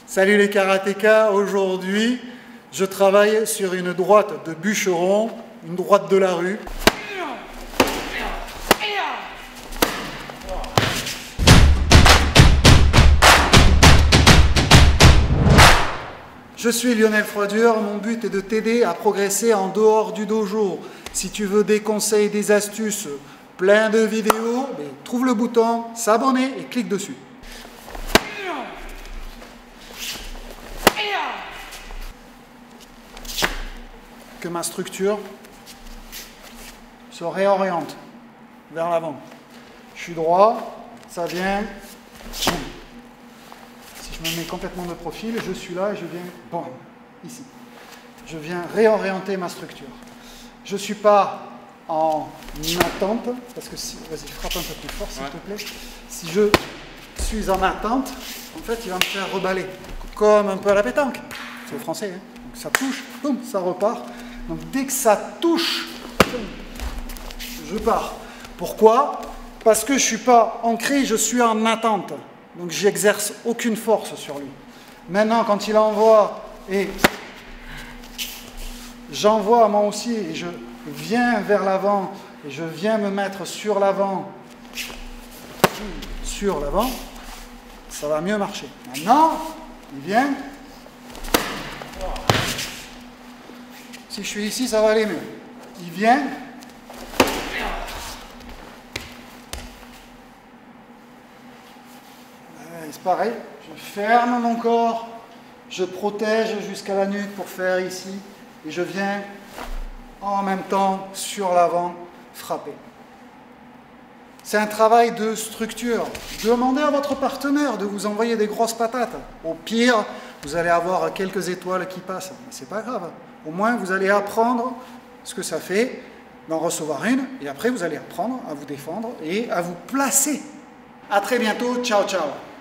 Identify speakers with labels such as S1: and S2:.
S1: Salut les karatékas, aujourd'hui je travaille sur une droite de bûcheron, une droite de la rue. Je suis Lionel Froidure, mon but est de t'aider à progresser en dehors du dojo. Si tu veux des conseils, des astuces, plein de vidéos, trouve le bouton s'abonner et clique dessus. Que ma structure se réoriente vers l'avant. Je suis droit, ça vient. Si je me mets complètement de profil, je suis là et je viens, bon, ici. Je viens réorienter ma structure. Je ne suis pas en attente, parce que si, vas-y, frappe un peu plus fort s'il te plaît. Si je suis en attente, en fait, il va me faire reballer, comme un peu à la pétanque. C'est français, hein. Donc ça touche, boum, ça repart. Donc dès que ça touche, je pars. Pourquoi? Parce que je ne suis pas ancré, je suis en attente. Donc j'exerce aucune force sur lui. Maintenant, quand il envoie, et j'envoie moi aussi, et je viens vers l'avant, et je viens me mettre sur l'avant, ça va mieux marcher. Maintenant, il vient. Si je suis ici, ça va aller mieux. Il vient. C'est pareil. Je ferme mon corps. Je protège jusqu'à la nuque pour faire ici. Et je viens en même temps sur l'avant frapper. C'est un travail de structure. Demandez à votre partenaire de vous envoyer des grosses patates. Au pire, vous allez avoir quelques étoiles qui passent. Mais c'est pas grave. Au moins, vous allez apprendre ce que ça fait d'en recevoir une. Et après, vous allez apprendre à vous défendre et à vous placer. À très bientôt. Ciao, ciao.